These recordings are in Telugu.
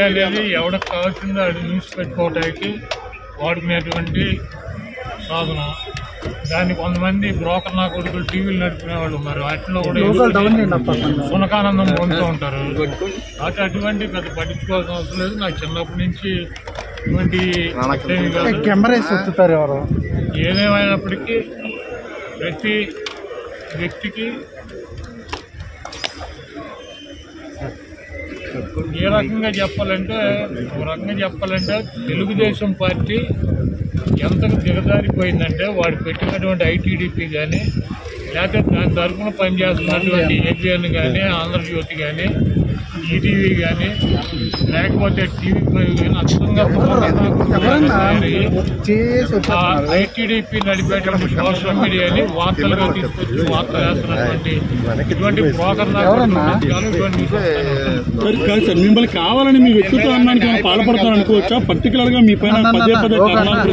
అనేది ఎవరికి కావాల్సిందో అది న్యూస్ పెట్టుకోవటానికి వాడుకునేటువంటి సాధనం. దాన్ని కొంతమంది బ్రోకర్ నా కొడుకులు టీవీలు నడుపుకునేవాళ్ళు ఉన్నారు. వాటిలో కూడా సునకానందం పొందుతూ ఉంటారు. అటువంటి పెద్ద పట్టించుకోవాల్సిన అవసరం లేదు. నాకు చిన్నప్పటి నుంచి ఇటువంటి ఏదేమైనప్పటికీ ప్రతి వ్యక్తికి ఏ రకంగా చెప్పాలంటే తెలుగుదేశం పార్టీ ఎంతకు దిగజారిపోయిందంటే వాడు పెట్టినటువంటి ఐటీడీపీ కానీ లేకపోతే దాని తరఫున పనిచేస్తున్నటువంటి ఏబిఎన్ కానీ ఆంధ్రజ్యోతి కానీ ఈటీవీ కానీ లేకపోతే టీవీ5 కానీ అద్భుతంగా ఐటీడీపీ నడిపేటువంటి సోషల్ మీడియాని వార్తలుగా తీసుకొచ్చి వార్తలు వేస్తున్నటువంటి ఇటువంటి బ్రోకర్ మిమ్మల్ని కావాలని మీ వ్యక్తిత్వ అన్నానికి పాల్పడతారు అనుకోవచ్చా? పర్టికులర్ గా మీ పైన పదే పదే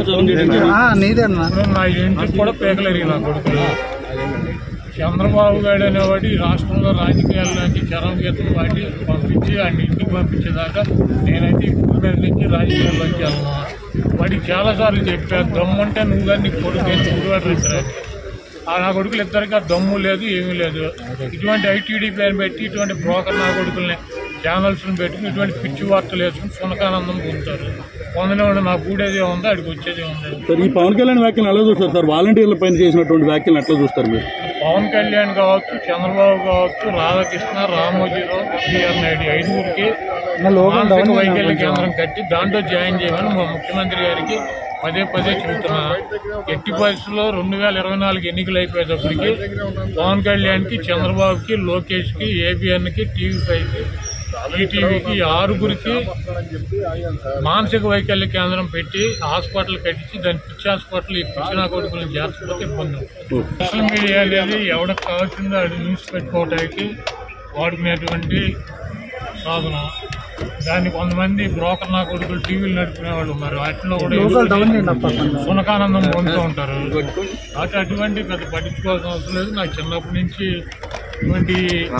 నా ఇంటికి కూడా పేకలేరు నా కొడుకులు. చంద్రబాబు గారు అనేవాడు ఈ రాష్ట్రంలో రాజకీయాల్లోంచి చరమగీతం వాటి పంపించి ఆయన ఇంటికి పంపించేదాకా నేనైతే ఇప్పుడు మీద నుంచి రాజకీయాల్లోకి వెళ్ళను. వాడికి చాలాసార్లు చెప్పాను, దమ్ముంటే నువ్వు కానీ నీ కొడుకు గుడివాడు నా కొడుకులు ఇద్దరికి ఆ దమ్ము లేదు, ఏమీ లేదు. ఇటువంటి ఐటీడీపీ అని పెట్టి ఇటువంటి బ్రోకర్ నా కొడుకుల్ని ఛానల్స్ని పెట్టుకుని ఇటువంటి పిచ్చి వార్తలు వేసుకుని సునకానందం పొందుతారు. పొందనివాడు నాకు కూడేదే ఉంది, అడిగి వచ్చేదే ఉంది. సార్ ఈ పవన్ కళ్యాణ్ వ్యాఖ్యలు ఎలా చూస్తారు సార్? వాలంటీర్ల పైన చేసినటువంటి వ్యాఖ్యలు ఎట్లా చూస్తారు మీరు? పవన్ కళ్యాణ్ కావచ్చు, చంద్రబాబు కావచ్చు, రాధాకృష్ణ, రామోజీరావు, బిఆర్ నాయుడు ఐదుగురికి మానసిక వైకల్య కేంద్రం కట్టి దాంట్లో జాయిన్ చేయమని మా ముఖ్యమంత్రి గారికి పదే పదే చెబుతున్నా. ఎట్టి పరిస్థితుల్లో 2024 ఎన్నికలు అయిపోయేటప్పటికి పవన్ కళ్యాణ్కి, చంద్రబాబుకి, లోకేష్కి, ఏబిఎన్కి, టీవీ5కి, ఈటీవీకి 6గురికి మానసిక వైకల్య కేంద్రం పెట్టి హాస్పిటల్ కట్టించి దాని పిచ్చి హాస్పిటల్ ఈ పిచ్చిన కొడుకులను చేర్చకపోతే ఇబ్బంది. సోషల్ మీడియా అనేది ఎవరికి కావాల్సిందో అది న్యూస్ పెట్టుకోవటానికి వాడుకునేటువంటి సాధనం. దాన్ని కొంతమంది బ్రోకర్ నా కొడుకులు టీవీలు నడుపుకునేవాళ్ళు ఉన్నారు. వాటిలో కూడా సునకానందం పొందుతూ ఉంటారు. అటువంటి పెద్ద పట్టించుకోవాల్సిన అవసరం లేదు. నాకు చిన్నప్పటి నుంచి ఇటువంటి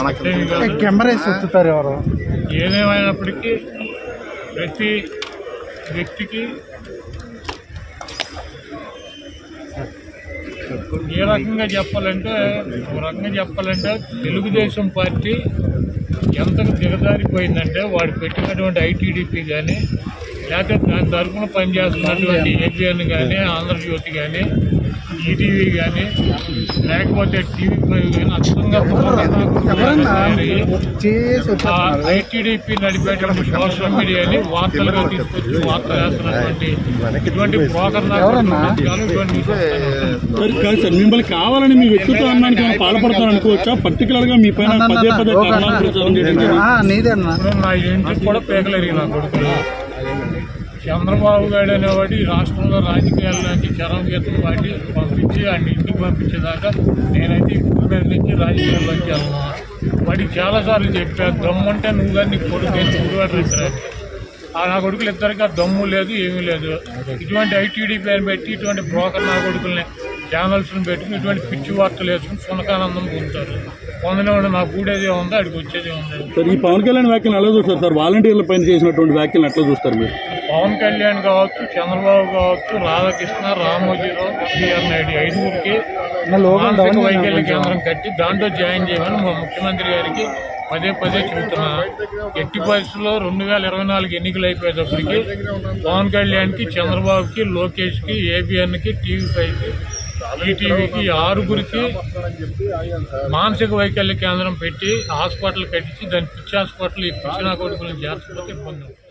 ఏదేమైనప్పటికీ ప్రతి వ్యక్తికి ఏ రకంగా చెప్పాలంటే తెలుగుదేశం పార్టీ ఎంతకు దిగజారిపోయిందంటే వాడు పెట్టినటువంటి ఐటీడీపీ కానీ లేకపోతే దాని తరఫున పనిచేస్తున్నటువంటి ఏబిఎన్ కానీ ఆంధ్రజ్యోతి కానీ ఈటీవీ కానీ లేకపోతే టీవీ5 కానీ అద్భుతంగా ఐటీడీపీ నడిపేటువంటి సోషల్ మీడియాని వార్తలుగా తీసుకొచ్చి వార్తలు వేస్తున్నటువంటి ఇటువంటి బ్రోకర్ మిమ్మల్ని కావాలని మీ వ్యక్తిత్వ అన్నానికి పాల్పడతారు అనుకోవచ్చా? పర్టికులర్ గా మీ పైన పదే పదే నా ఇంటికి కూడా పేకలేరు నా కొడుకులు. చంద్రబాబు గారు అనేవాడు ఈ రాష్ట్రంలో రాజకీయాల్లోంచి చరమగీతం వాటి పంపించి ఆయన ఇంటికి పంపించేదాకా నేనైతే ఇప్పుడు మీద నుంచి రాజకీయాల్లోకి వెళ్ళను. వాడికి చాలాసార్లు చెప్పాను, దమ్ముంటే నువ్వు కానీ నీ కొడుకు గుడివాడు నా కొడుకులు ఇద్దరికి ఆ దమ్ము లేదు, ఏమీ లేదు. ఇటువంటి ఐటీడీపీ అని పెట్టి ఇటువంటి బ్రోకర్ నా కొడుకుల్ని ఛానల్స్ని పెట్టుకుని ఇటువంటి పిచ్చి వార్తలు వేసుకుని సునకానందం పొందుతారు. పొందనివాడు నాకు కూడేదే ఉంది, అడిగి వచ్చేదే ఉంది. సార్ ఈ పవన్ కళ్యాణ్ వ్యాఖ్యలు ఎలా చూస్తారు సార్? వాలంటీర్ల పైన చేసినటువంటి వ్యాఖ్యలు ఎట్లా చూస్తారు మీరు? పవన్ కళ్యాణ్ కావచ్చు, చంద్రబాబు కావచ్చు, రాధాకృష్ణ, రామోజీరావు, బిఆర్ నాయుడు ఐదుగురికి మానసిక వైకల్య కేంద్రం కట్టి దాంట్లో జాయిన్ చేయమని మా ముఖ్యమంత్రి గారికి పదే పదే చెబుతున్నా. ఎట్టి పరిస్థితుల్లో 2024 ఎన్నికలు అయిపోయేటప్పటికి పవన్ కళ్యాణ్కి, చంద్రబాబుకి, లోకేష్కి, ఏబిఎన్కి, టీవీ5కి, ఈటీవీకి 6గురికి మానసిక వైకల్య కేంద్రం పెట్టి హాస్పిటల్ కట్టించి దాని పిచ్చి హాస్పిటల్ ఈ పిచ్చిన కొడుకులను చేర్చకపోతే ఇబ్బంది.